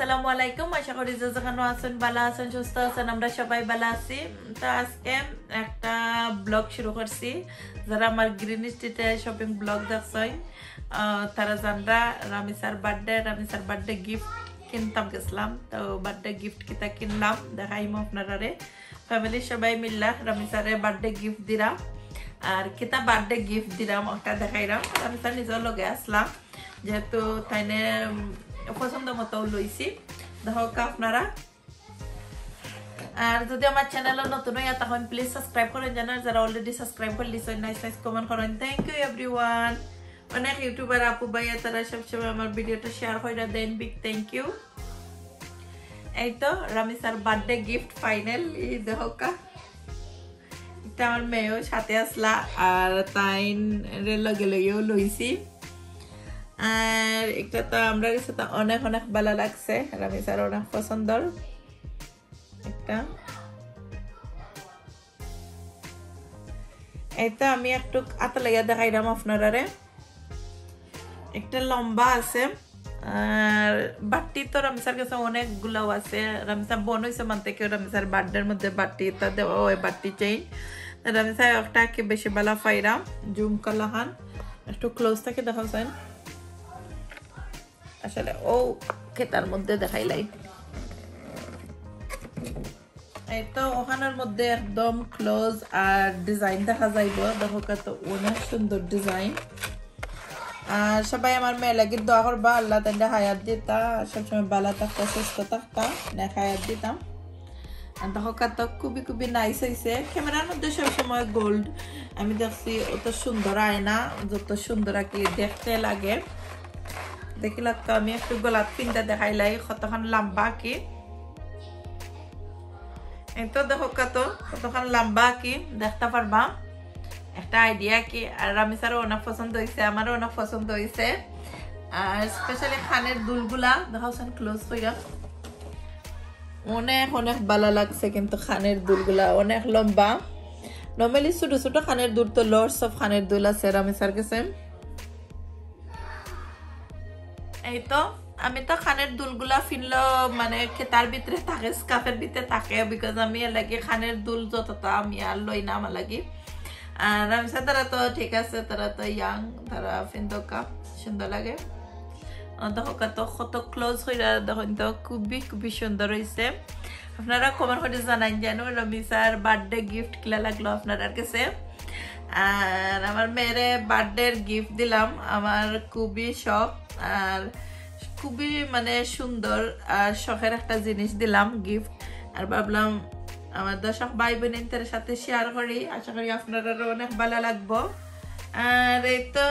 আসসালামু আলাইকুম আশা করি যে যেখানে আছেন ভালো আছেন সুস্থ আছেন আমরা সবাই ভালো আছি তো আজকে একটা ব্লগ শুরু করছি যারা আমার গ্রিন স্ট্রিটে শপিং ব্লগ দেখছেন তারা জানরা রামিসার বার্থডে গিফট কিনতাম গেছিলাম তো বার্থডে গিফট কিতা কিনলাম দেখাইমু আপনারারে ফ্যামিলি সবাই মিল্লা রামিসারে বার্থডে গিফট দিলাম আর কিতা বার্থডে গিফট দিলাম ওটা দেখাইলাম রামিসার নিজের লগে আসলাম যেহেতু তাইনে পছন্দ মতো লইছি দেখো আপনারা আর যদি আমার চ্যানেলে নতুন হইয়া তখন প্লিজ সাবস্ক্রাইব করেন জানার যারা অলরেডি সাবস্ক্রাইব করে লিসেন নাইস কমেন্ট করেন থ্যাংক ইউ এভরিওয়ান অনেক ইউটিউবার আপু ভাইয়া তারা সবসময় আমার ভিডিওটা শেয়ার করে দেন বিগ থ্যাংক ইউ এই তো রামিসার বার্থডে গিফট ফাইনাল এই দেখো এটা আমার মেয়েও সাথে আসলা আর তাইন লগে লগেও লইছি আর একটা তো আমরা কাছে তো অনেক অনেক ভালো লাগছে রামিসার অনেক পছন্দর একটা এটা আমি একটু আতা লাগিয়া দেখাইলাম আপনারারে একটা লম্বা আছে আর বাটি তো রামিসার কাছে অনেকগুলাও আছে রামিসা বোন হইছে মান থেকে রামিসার বার্থডের মধ্যে বাটি তা দেওয়া ওই বাটি চাই রামিসা একটা কি বেশি ভালো পাইরাম জুম কালাহান একটু ক্লোজ থেকে দেখাছেন আসলে ও খেতার মধ্যে দেখাইলাই এই তো ওখানের মধ্যে একদম ক্লোজ আর ডিজাইন দেখা যাইব দেখো কত অনেক সুন্দর ডিজাইন আর সবাই আমার মেয়ে লাগি দোয়া করবা আল্লাহ তাইলে হায়াত দিতা সবসময় ভালো থাকতা সুস্থ থাকতা না হায়াত দিতাম আর দেখো কত খুবই নাইস হয়েছে ক্যামেরার মধ্যে সবসময় গোল্ড আমি দেখছি অত সুন্দর আয়না যত সুন্দর আর কি দেখতে লাগে দেখিলা তো আমি একটু গোলাপ পিনটা দেখাইলাই কতক্ষণ লম্বা কি এতো দেখো কতক্ষণ লম্বা কি দেখতে পারবা একটা আইডিয়া কি আর রামিসারও অনেক পছন্দ হয়েছে আমারও অনেক পছন্দ হয়েছে আর স্পেশালি খানের দুলগুলা দেখাওছেন ক্লোজ হইয়া অনেক অনেক ভালো লাগছে কিন্তু খানের দুলগুলা অনেক লম্বা নর্মালি ছোট ছোট খানের দুল তো লর্ডস অফ খানের দুল আছে রামিসার কাছে এই তো আমি তো খানের দুলগুলা ফিনলো মানে খেতার ভিতরে থাকে স্কাফের ভিতরে থাকে বিকজ আমি লাগে খানের দুল যতটা আমি আর লই না আমার লাগি আর রামিসা তারা তো ঠিক আছে তারা তো ইয়াং তারা ফিন্দকা সুন্দর লাগে দেখো কত ক্লোজ হইরা দেখুন তো খুবই সুন্দর হয়েছে আপনারা কমেন্ট করে জানাই জানো রামিসার বার্থডে গিফট কিলা লাগলো আপনার কাছে আর আমার মেয়েরে বার্থডে গিফট দিলাম আমার খুবই শখ আর খুবই মানে সুন্দর আর শখের একটা জিনিস দিলাম গিফট আর ভাবলাম আমার দর্শক ভাই বোনের সাথে শেয়ার করি আশা করি আপনারা অনেক ভালো লাগবো আর এই তো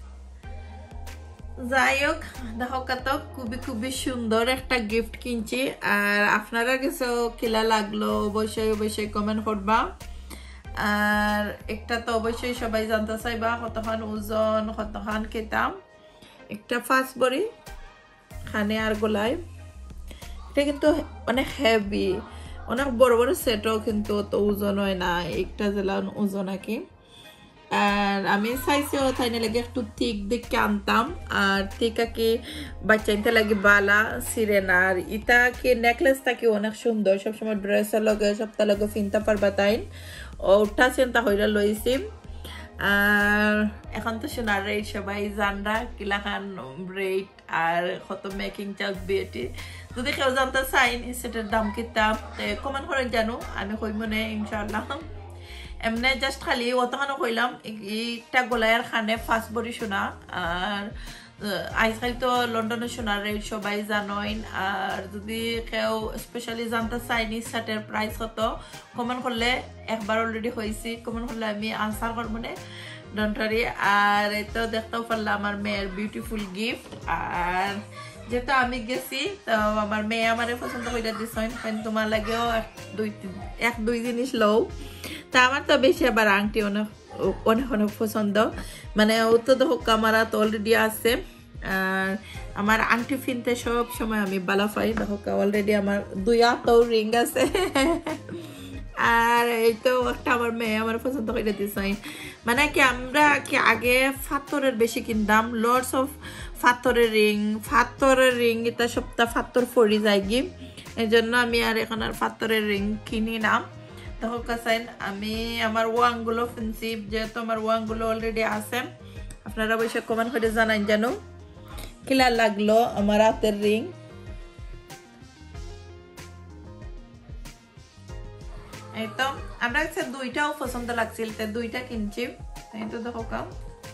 যাই হোক দেখো কত খুবই সুন্দর একটা গিফট কিনছি আর আপনারা কাছেও কিলা লাগলো অবশ্যই কমেন্ট করবা আর একটা তো অবশ্যই সবাই জানতে চাইবা কতক্ষণ ওজন কতক্ষণ খেতাম একটা ফার্স্ট বড়ি খানে আর গোলায় এটা কিন্তু অনেক হেভি অনেক বড় সেটও কিন্তু তো ওজন হয় না একটা জেলা ওজন আর কি আর আমি চাইছি তাইনে লাগে একটু থিক দেখে আনতাম আর থিক কি বাচ্চাইতে লাগে বালা সিরেনা আর ইটা কি নেকলেসটা কি অনেক সুন্দর সবসময় ড্রেসের লগে সপ্তাহ লগে ফিনতে পারবা তাই ওটা চিন্তা হইরা লইছি আর এখন তো সোনার রেট সবাই জানরা কিলাখান রেট আর কত মেকিং চার্জ বিয়েটি যদি কেউ জানতে চাইন সেটার দাম কিতাম কমেন্ট করে জানো আমি কই মনে ইনশাআল্লাহ এমনি জাস্ট খালি অতখানো কইলাম একটা গোলায়ের খানে ফার্স্ট বড়ি সোনা আর আজকাল তো লন্ডনের সোনার রেট সবাই জানোইন আর যদি কেউ স্পেশালি জানতে চাইনি শার্টের প্রাইস কত কমেন্ট করলে একবার অলরেডি হয়েছি কমেন্ট করলে আমি আনসার করবো না ডন্টারি আর এই তো দেখতেও পারলাম আমার মেয়ের বিউটিফুল গিফট আর যেহেতু আমি গেছি তো আমার মেয়ে আমার পছন্দ করে দিচ্ছেন তোমার লাগেও দুই জিনিস লও তা আমার তো বেশি আবার আংটি অনেক পছন্দ মানে ও তো দেখো ক্যামেরা তো অলরেডি আছে আর আমার আংটি ফিনতে সব সময় আমি ভালো পাই দেখো অলরেডি আমার দুই হাতও রিং আছে আর এই তো একটা আমার মেয়ে আমার পছন্দ করে দিছে মানে কি আমরা কি আগে পাথরের বেশি কিনতাম লটস অফ পাথরের রিং এটা সপ্তাহ পাথর পড়ি যায় কি এই জন্য আমি আর এখন আর পাথরের রিং কিনি না দেখো কাছেন আমি আমার ওয়াংগুলো কিনছি যেহেতু আমার ওয়াংগুলো অলরেডি আছে আপনারা অবশ্যই কমেন্ট করে জানান জানো কিলা লাগলো আমার হাতের রিং এই তো আমরা কাছে দুইটাও পছন্দ লাগছিল তাই দুইটা কিনছি এই তো দেখো কাম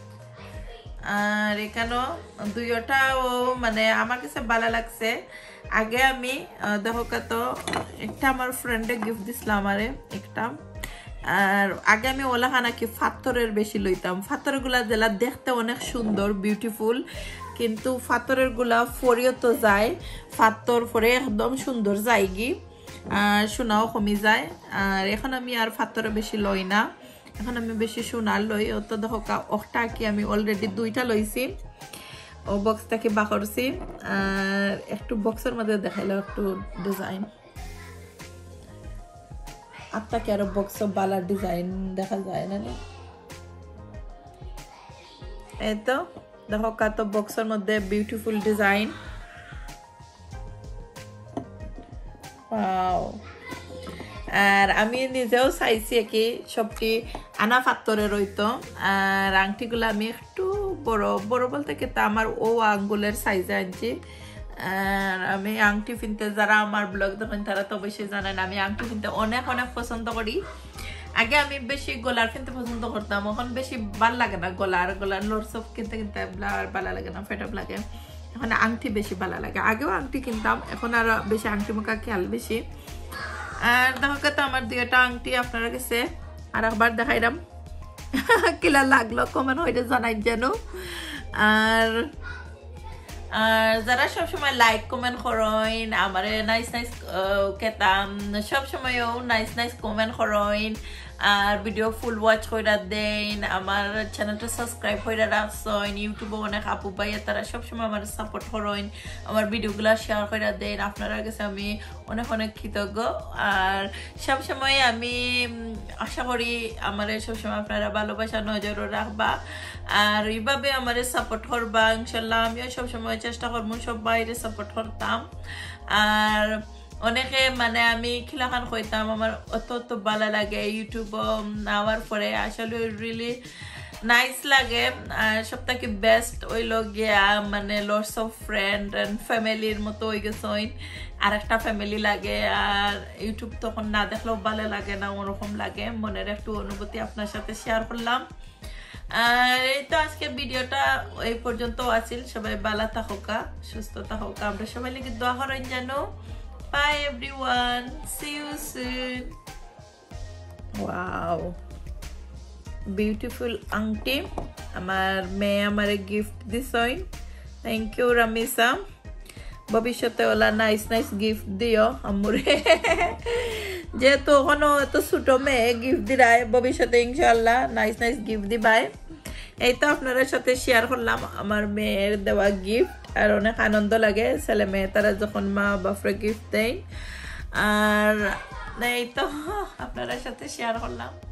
আর এখানেও দুইটাও মানে আমার কাছে ভালো লাগছে আগে আমি দেখো কত একটা আমার ফ্রেন্ডে গিফট দিছিলাম আমারে একটা আর আগে আমি ওলাখানা কি পাথরের বেশি লইতাম পাথরের গুলা যেটা দেখতে অনেক সুন্দর বিউটিফুল কিন্তু পাথরের গুলা ফরিও তো যায় পাথর ফরে একদম সুন্দর যায় কি আর সোনাও কমে যায় আর এখন আমি আর পাথরে বেশি লই না এখন আমি বেশি সোনার লই ও তো দেখো একটা কি আমি অলরেডি দুইটা লইছি ও বক্সটাকে বাকরছি আর একটু বক্সের মধ্যে দেখাইলো একটু ডিজাইন আপনাকে আরো বক্স বালা ডিজাইন দেখা যায় না এই তো দেখো কত বক্সের মধ্যে বিউটিফুল ডিজাইন ওয়াও আর আমি নিজেও চাইছি কি সবটি আনা পাথরের রইতো আর আংটিগুলো আমি একটু বড় বড় বলতে কি আমার ও আঙ্গুলের সাইজে আনছি আর আমি আংটি কিনতে যারা আমার ব্লগ দেখেন তারা তো অবশ্যই জানেন আমি আংটি কিনতে অনেক অনেক পছন্দ করি আগে আমি বেশি গলার কিনতে পছন্দ করতাম এখন বেশি ভাল লাগে না গলার লোডস অফ কিনতে কিনতে আর ভালো লাগে না ফেট আপ লাগে এখন আংটি বেশি ভালো লাগে আগেও আংটি কিনতাম এখন আর বেশি আংটি মুখা খেয়াল বেশি আর দেখো কত আমার দুইটা আংটি আপনারা কাছে আর একবার দেখাইলাম কিলা লাগলো কমেন্ট হইতে জানাই জানো আর যারা সবসময় লাইক কমেন্ট করেন আমার নাইস নাইস কেতাম সবসময়ও নাইস কমেন্ট করেন আর ভিডিও ফুল ওয়াচ করে দেন আমার চ্যানেলটা সাবস্ক্রাইব করে রাখছেন ইউটিউবে অনেক আপু ভাইয়া তারা সবসময় আমার সাপোর্ট করেন আমার ভিডিওগুলো শেয়ার করে দেন আপনারা কাছে আমি অনেক অনেক কৃতজ্ঞ আর সবসময় আমি আশা করি আমার সবসময় আপনারা ভালোবাসা নজরও রাখবা আর এইভাবে আমার সাপোর্ট করবা ইনশাল্লাহ আমিও সবসময় চেষ্টা করবো সব বাইরে সাপোর্ট করতাম আর অনেকে মানে আমি খিলাখান কইতাম আমার অত ভালো লাগে ইউটিউব নেওয়ার পরে আসলে রিয়েলি নাইস লাগে আর সবথেকে বেস্ট হইল গিয়া মানে লটস অফ ফ্রেন্ড এন্ড ফ্যামিলির মতো হয়ে গেছে আর একটা ফ্যামিলি লাগে আর ইউটিউব তখন না দেখলেও ভালো লাগে না ওরকম লাগে মনের একটু অনুভূতি আপনার সাথে শেয়ার করলাম আর এই তো আজকে ভিডিওটা এই পর্যন্ত আছিল সবাই ভালো থাকুকা সুস্থ থাকুকা আমরা সবাই লাগি দোয়া করেন জানো bye everyone see you soon wow beautiful aunty আমার মেয়ে আমারে গিফট দিছই থ্যাংক ইউ রামিসা ভবিষ্যতে ওলা নাইস গিফট দিও আমরে যেহেতু এখনো এত ছোট মেয়ে গিফট দিরাই ভবিষ্যতে ইনশাআল্লাহ নাইস গিফট দিবাই এই তো আপনাদের সাথে শেয়ার করলাম আমার মেয়ের দেওয়া গিফট আর অনেক আনন্দ লাগে ছেলে মেয়ে তারা যখন মা বাপরে গিফট দেয় আর এই তো আপনাদের সাথে শেয়ার করলাম